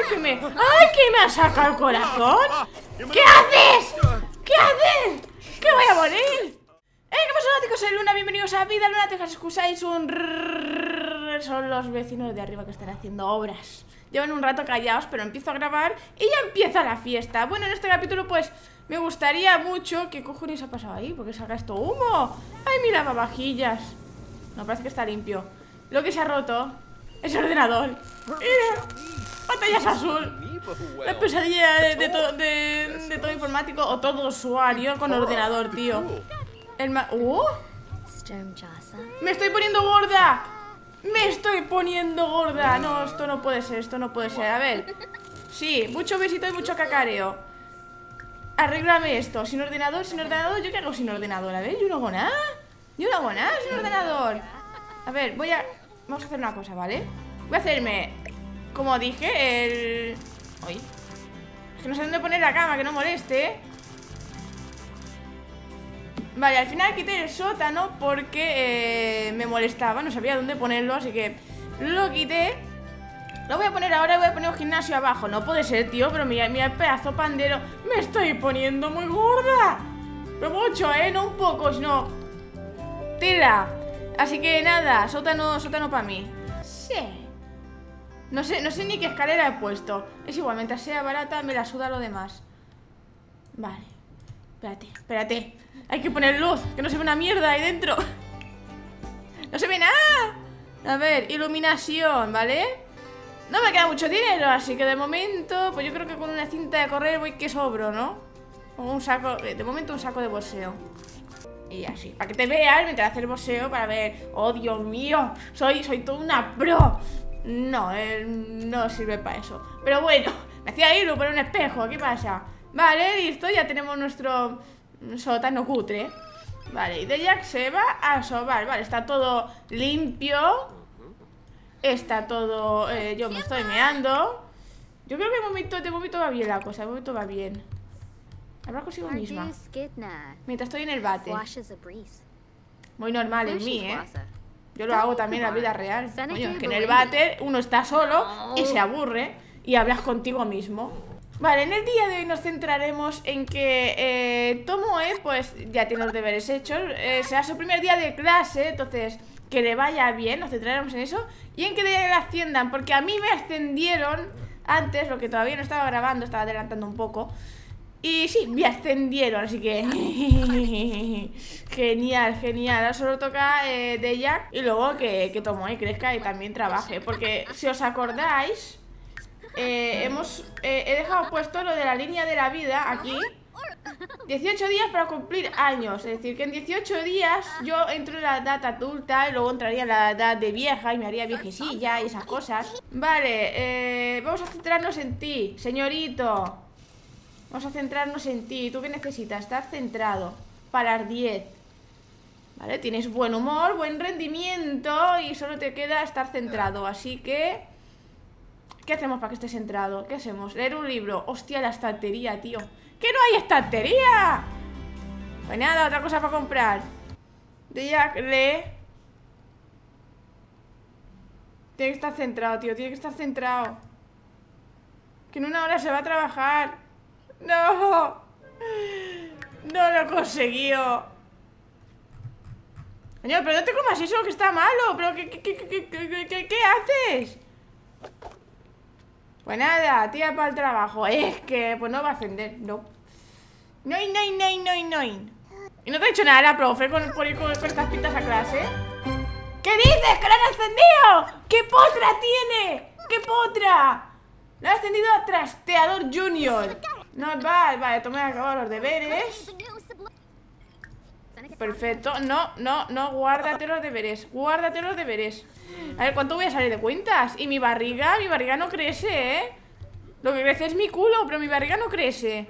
¡Ay, que me ha sacado el corazón! ¿Qué haces? ¿Qué haces? ¡Que voy a morir! ¿Qué pasa, lunáticos? Soy Luna, bienvenidos a Vida Lunática. Si escucháis un rrrr, son los vecinos de arriba que están haciendo obras. Llevan un rato callados, pero empiezo a grabar y ya empieza la fiesta. Bueno, en este capítulo pues me gustaría mucho... ¿Qué cojones ha pasado ahí? ¿Por qué saca esto humo? ¡Ay, mira, lavavajillas! No, parece que está limpio. Lo que se ha roto es el ordenador. ¡Mira! ¡Pantallas azul! La pesadilla de todo informático o todo usuario con ordenador, tío. ¡Me estoy poniendo gorda! ¡Me estoy poniendo gorda! No, esto no puede ser, esto no puede ser. A ver. Sí, mucho besito y mucho cacareo. Arréglame esto. Sin ordenador, ¿yo qué hago sin ordenador? A ver, yo no hago nada. Yo no hago nada sin ordenador. A ver, vamos a hacer una cosa, ¿vale? Voy a hacerme, como dije, el... Uy. Es que no sé dónde poner la cama, que no moleste. Vale, al final quité el sótano porque me molestaba. No sabía dónde ponerlo, así que lo quité. Lo voy a poner ahora, voy a poner un gimnasio abajo. No puede ser, tío, pero mira el pedazo pandero. Me estoy poniendo muy gorda. Pero mucho, no un poco, sino... Tira. Así que nada, sótano para mí. Sí. No sé ni qué escalera he puesto. Es igual, mientras sea barata me la suda lo demás. Vale. Espérate. Hay que poner luz, que no se ve una mierda ahí dentro. No se ve nada. A ver, iluminación, ¿vale? No me queda mucho dinero, así que de momento, pues yo creo que con una cinta de correr voy que sobro, ¿no? O un saco, de momento un saco de boxeo. Y así, para que te veas mientras haces boxeo, para ver. ¡Oh, Dios mío! Soy toda una pro. No, no sirve para eso. Pero bueno, me hacía irlo por un espejo, ¿qué pasa? Vale, listo, ya tenemos nuestro sótano cutre. Vale, y de Jack se va a sobar. Vale, está todo limpio. Está todo... yo me estoy meando. Yo creo que de momento va bien la cosa. De momento va bien. Hablar consigo misma mientras estoy en el bate. Muy normal en mí, Yo lo hago también en la vida real. Coño, es que en el váter uno está solo y se aburre y hablas contigo mismo. Vale, en el día de hoy nos centraremos en que Tomoe pues ya tiene los deberes hechos. Será su primer día de clase, entonces que le vaya bien, nos centraremos en eso. Y en que le asciendan, porque a mí me ascendieron antes, lo que todavía no estaba grabando, estaba adelantando un poco. Y sí, me ascendieron, así que... Genial. Ahora solo toca de Jack. Y luego que Tomoe crezca y también trabaje. Porque si os acordáis, he dejado puesto lo de la línea de la vida aquí. 18 días para cumplir años. Es decir, que en 18 días yo entro en la edad adulta y luego entraría en la edad de vieja y me haría viejecilla y esas cosas. Vale, vamos a centrarnos en ti, señorito. Vamos a centrarnos en ti. ¿Tú qué necesitas? Estar centrado para las 10. Vale, tienes buen humor, buen rendimiento y solo te queda estar centrado. Así que... ¿qué hacemos para que estés centrado? ¿Qué hacemos? Leer un libro. Hostia, la estantería, tío. ¡Que no hay estantería! Pues nada, otra cosa para comprar. De Jack, lee. Tiene que estar centrado, tío. Tiene que estar centrado. Que en una hora se va a trabajar. ¡No! No lo he conseguido. Señor, pero no te comas eso, que está malo. ¿Pero qué haces? Pues nada, tía para el trabajo. Es que, pues no va a ascender, no. No. Y no te ha dicho nada la profe por ir con estas pintas a clase. ¿Qué dices? ¡Que lo han ascendido! ¡Qué potra tiene! ¡Qué potra! Lo ha ascendido a Trasteador Junior. No, vale, toma, he acabado los deberes. Perfecto, no, guárdate los deberes. A ver, ¿cuánto voy a salir de cuentas? Y mi barriga no crece, Lo que crece es mi culo, pero mi barriga no crece.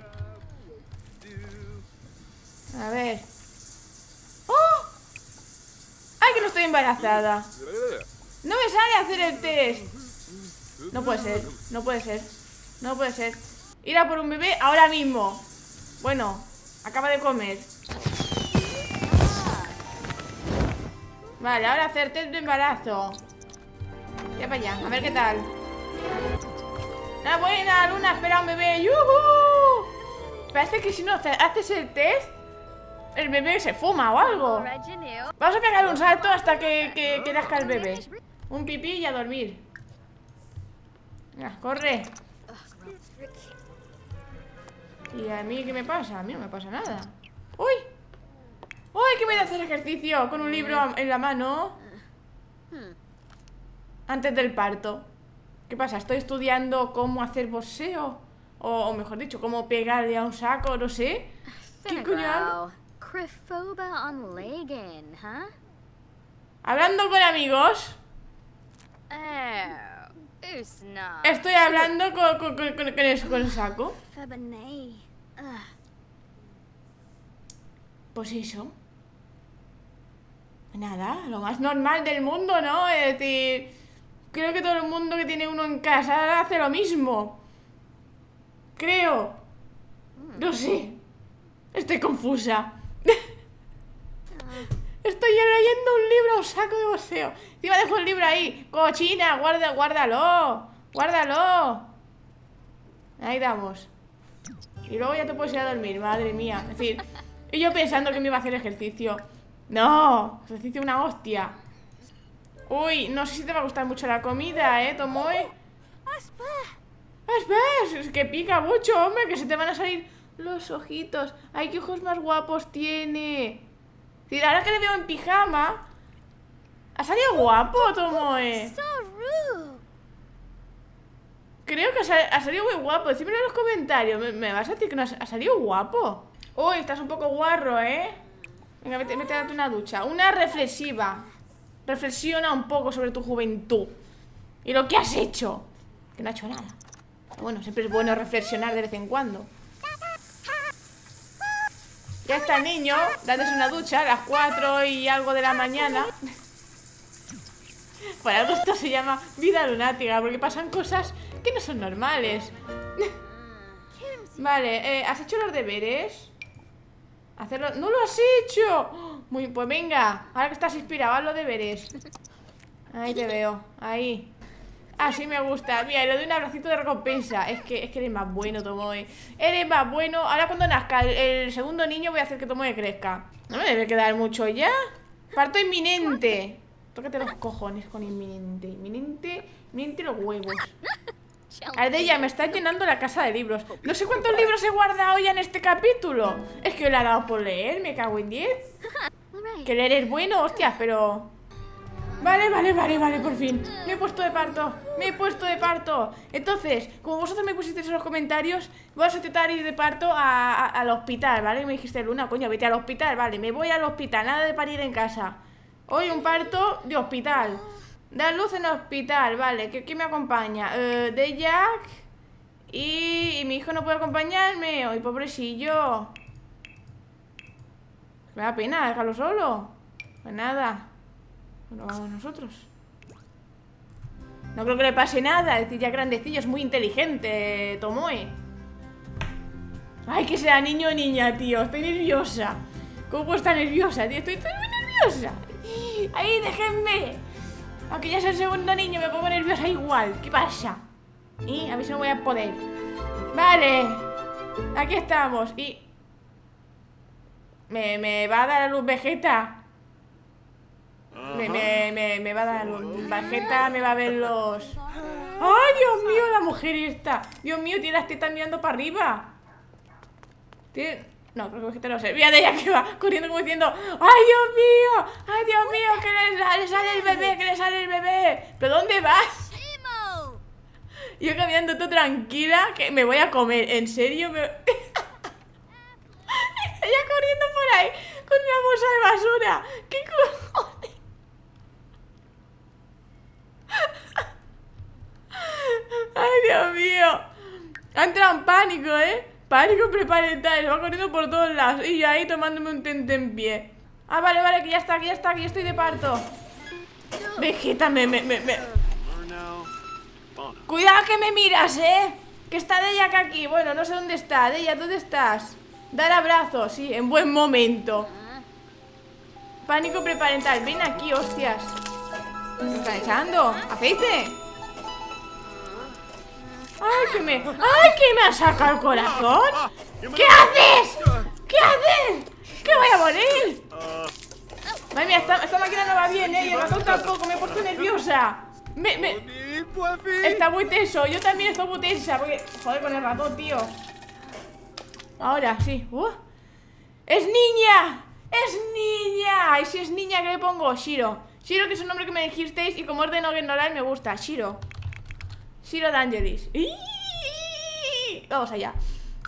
A ver. ¡Oh! ¡Ay, que no estoy embarazada! No me sale hacer el test. No puede ser. Ir a por un bebé ahora mismo. Bueno, acaba de comer. Vale, ahora hacer test de embarazo. Ya para allá, a ver qué tal. ¡Una buena, Luna! ¡Espera un bebé! ¡Yuhu! Parece que si no haces el test, el bebé se fuma o algo. Vamos a pegar un salto hasta que nazca el bebé. Un pipí y a dormir. Venga, corre. ¿Y a mí qué me pasa? A mí no me pasa nada. ¡Uy! ¡Uy! ¿Qué me da hacer ejercicio con un libro en la mano? Antes del parto. ¿Qué pasa? ¿Estoy estudiando cómo hacer boxeo? O mejor dicho, cómo pegarle a un saco, no sé. ¿Qué coño hago? Hablando con amigos. Estoy hablando con el saco. Pues eso. Nada, lo más normal del mundo, ¿no? Es decir, creo que todo el mundo que tiene uno en casa hace lo mismo. Creo. No sé. Estoy confusa. Estoy leyendo un libro, un saco de boxeo. Encima dejo el libro ahí. Cochina, guárdalo. Guárdalo. Ahí damos. Y luego ya te puedes ir a dormir, madre mía. Es decir, y yo pensando que me iba a hacer ejercicio. No, ejercicio una hostia. Uy, no sé si te va a gustar mucho la comida, Tomoe. Es que pica mucho, hombre. Que se te van a salir los ojitos. Ay, qué ojos más guapos tiene. Sí, ahora que le veo en pijama. Ha salido guapo, Tomoe. Creo que ha salido muy guapo. Decímelo en los comentarios. ¿Me vas a decir que no ha salido guapo? Uy, estás un poco guarro, Venga, vete a darte una ducha. Una reflexiva. Reflexiona un poco sobre tu juventud y lo que has hecho. Que no ha hecho nada. Pero bueno, siempre es bueno reflexionar de vez en cuando. Ya está el niño dándose una ducha a las 4 y algo de la mañana. Por algo esto se llama vida lunática, porque pasan cosas que no son normales. Vale, ¿has hecho los deberes? Hacerlo... ¡No lo has hecho! Muy... Pues venga, ahora que estás inspirado, haz los deberes. Ahí te veo, ahí. Así me gusta. Mira, le doy un abracito de recompensa. Es que eres más bueno, Tomoe. Eres más bueno. Ahora cuando nazca el segundo niño voy a hacer que Tomoe crezca. No me debe quedar mucho ya. Parto inminente. Tócate los cojones con inminente. Inminente los huevos. Ardella, me está llenando la casa de libros. No sé cuántos libros he guardado ya en este capítulo. Es que le ha dado por leer, me cago en 10. Que leer es bueno, hostias, pero... Vale, por fin. Me he puesto de parto. Entonces, como vosotros me pusisteis en los comentarios, vamos a intentar ir de parto al hospital, ¿vale? Me dijiste, Luna, coño, vete al hospital, vale. Me voy al hospital, nada de parir en casa. Hoy un parto de hospital. Dar luz en hospital, vale. ¿Qué me acompaña? De Jack. Y mi hijo no puede acompañarme. Ay, pobrecillo. Me da pena dejarlo solo. Pues nada. Bueno, vamos nosotros. No creo que le pase nada. Es decir, ya grandecillo, es muy inteligente, Tomoe. Ay, que sea niño o niña, tío. Estoy nerviosa. ¿Cómo puedo estar nerviosa, tío? Estoy muy nerviosa. ¡Ahí, déjenme! Aunque ya sea el segundo niño, me pongo nerviosa igual. ¿Qué pasa? Y a mí se no voy a poder. Vale. Aquí estamos. Y... ¿Me va a dar a luz Vegeta? Me va a dar a luz Vegeta, me va a ver los... ¡Ay, Dios mío, la mujer esta! Dios mío, tiene las tetas mirando para arriba. No, creo que Vegeta no sé. Mira de ella que va corriendo como diciendo ¡ay, Dios mío! ¡Ay, Dios mío! ¡Que le sale el bebé! ¡Que le sale el bebé! ¿Pero dónde vas? Yo caminando todo tranquila, que me voy a comer. ¿En serio? Ella corriendo por ahí con una bolsa de basura. ¿Qué cojones? ¡Ay, Dios mío! Ha entrado en pánico, Pánico preparental, va corriendo por todos lados. Y yo ahí tomándome un tentempié. Ah, vale, que ya está, que yo estoy de parto. Vegeta, Cuidado que me miras, que está Deya aquí. Bueno, no sé dónde está. Deya, ¿dónde estás? Dar abrazos, sí, en buen momento. Pánico preparental, ven aquí, hostias. ¿Qué me están echando? ¿Aceite? ¡Ay, ¡Ay, que me ha sacado el corazón! ¿Qué haces? ¿Qué haces? ¡Que voy a morir! Madre mía, esta máquina no va bien, y el ratón tampoco, me he puesto nerviosa. Está muy tenso, yo también estoy muy tensa. Porque, joder, con el ratón, tío. Ahora, sí. ¡Es niña! ¡Es niña! Y si es niña, ¿qué le pongo? Shiro. Shiro, que es un nombre que me dijisteis. Y como es de no ignorar, me gusta. Shiro. Shiro D'Angelis. Vamos allá.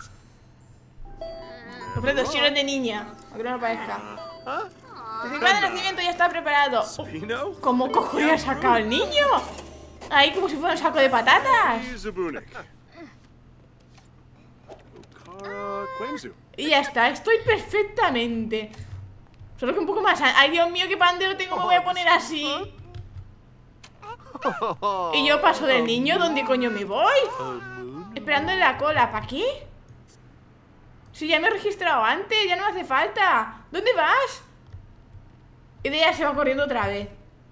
Completo, Shiro es de niña. Aunque no lo parezca. El certificado de nacimiento ya está preparado. ¿Cómo cojones ha sacado el niño? Ahí como si fuera un saco de patatas. Y ya está, estoy perfectamente. Solo que un poco más. Ay, Dios mío, qué pandero tengo, me voy a poner así. Y yo paso del niño, ¿dónde coño me voy? Esperando en la cola, ¿para qué? Si ya me he registrado antes, ya no me hace falta. ¿Dónde vas? Y de ella se va corriendo otra vez.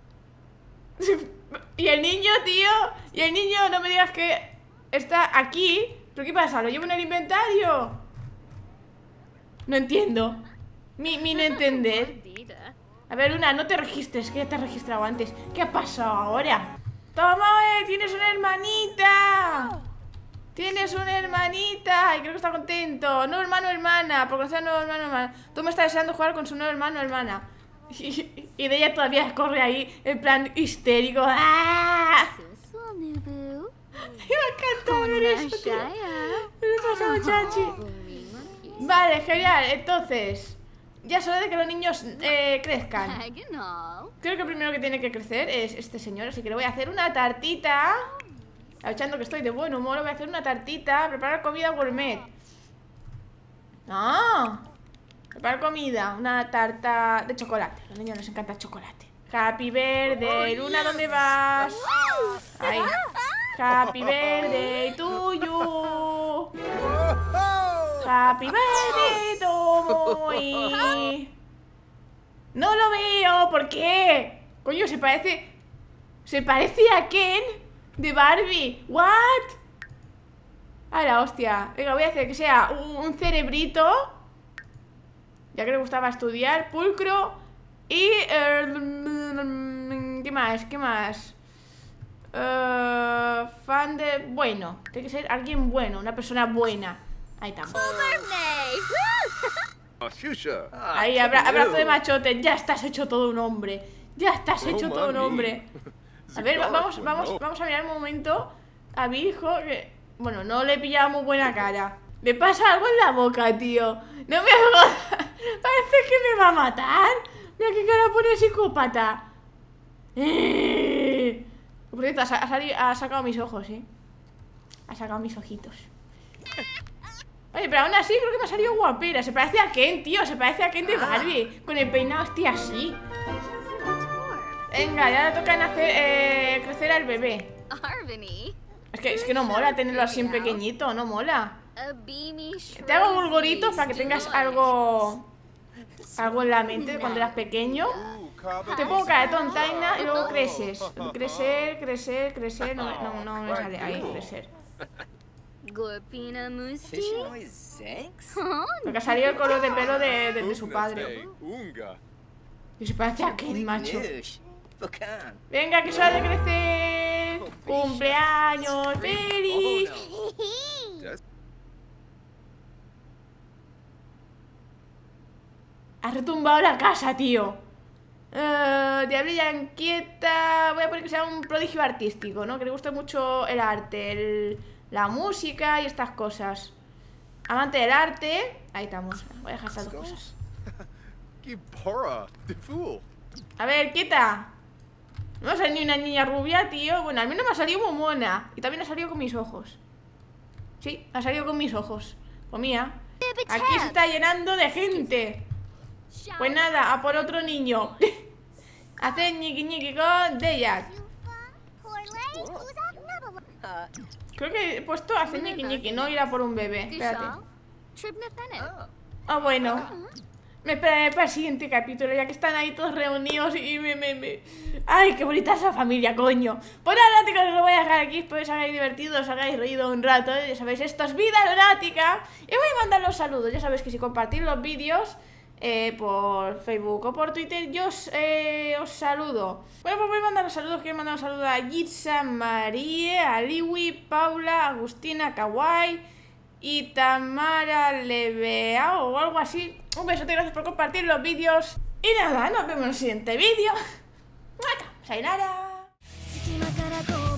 Y el niño, tío. Y el niño, no me digas que está aquí. ¿Pero qué pasa? ¿Lo llevo en el inventario? No entiendo. Mi no entender. A ver, Luna, no te registres, que ya te has registrado antes. ¿Qué ha pasado ahora? ¡Toma, tienes una hermanita! Tienes una hermanita. Y creo que está contento. Nuevo hermano o hermana. Por conocer a nuevo hermano o hermana. Tú me estás deseando jugar con su nuevo hermano o hermana. Y de ella todavía corre ahí en plan histérico. ¡Ah! Me encanta ver eso, tío. Me pasa, muchachi. Vale, genial. Entonces, ya es hora de que los niños crezcan. Creo que el primero que tiene que crecer es este señor. Así que le voy a hacer una tartita. Aprovechando que estoy de buen humor, voy a hacer una tartita. Preparar comida gourmet. ¡Ah! Preparar comida, una tarta de chocolate. A los niños les encanta el chocolate. Happy birthday, Luna, ¿dónde vas? Ahí. Happy birthday to you. Happy birthday to me. No lo veo, ¿por qué? Coño, se parece a Ken de Barbie. ¿What? A la hostia. Venga, voy a hacer que sea un cerebrito. Ya que le gustaba estudiar. Pulcro. Y... ¿qué más? ¿Qué más? Fan de... Bueno, tiene que ser alguien bueno. Una persona buena. Ahí estamos. Ahí, abrazo de machote. Ya estás hecho todo un hombre. Ya estás hecho todo un hombre. A ver, vamos a mirar un momento a mi hijo que... Bueno, no le he pillado muy buena cara. Le pasa algo en la boca, tío. No me jodas. Parece que me va a matar. Mira qué cara pone psicópata. Por cierto, ha sacado mis ojos, Ha sacado mis ojitos. Oye, pero aún así creo que me ha salido guapera. Se parece a Ken, tío. Se parece a Ken de Barbie. Con el peinado así así. Venga, ya le toca hacer crecer al bebé. Es que no mola tenerlo así en pequeñito. No mola. Te hago bulguritos para que tengas algo en la mente cuando eras pequeño. Te pongo cara de tontaina y luego creces. Crecer. No me sale ahí, crecer. Porque ha salido el color de pelo de su padre. Y se parece a Ken, macho. Venga, que es hora de crecer. ¡Cumpleaños feliz! Ha retumbado la casa, tío. Diablilla inquieta. Voy a poner que sea un prodigio artístico, ¿no? Que le guste mucho el arte, la música y estas cosas. Amante del arte. Ahí estamos. Voy a dejar estas dos cosas. A ver, quieta. No me ha salido ni una niña rubia, tío. Bueno, al menos me ha salido muy mona. Y también ha salido con mis ojos. Sí, ha salido con mis ojos. Pues mía, aquí se está llenando de gente. Pues nada, a por otro niño. Hacer ñiqui con Deyat. Creo que he puesto hacer ñiqui, no ir a por un bebé. Espérate. Ah, bueno. Me esperaré para el siguiente capítulo, ya que están ahí todos reunidos y ¡Ay, qué bonita esa familia, coño! Pues nada, chicos, os lo voy a dejar aquí, espero que os hagáis divertido, os hagáis reído un rato, ya sabéis, esto es Vida Lunática. Y voy a mandar los saludos, ya sabéis que si compartís los vídeos por Facebook o por Twitter, yo os saludo. Bueno, pues voy a mandar los saludos, quiero mandar un saludo a Yitza, Marie, a Liwi, Paula, Agustina, Kawaii y Tamara Leveao o algo así. Un besote, gracias por compartir los vídeos. Y nada, nos vemos en el siguiente vídeo. Sayonara.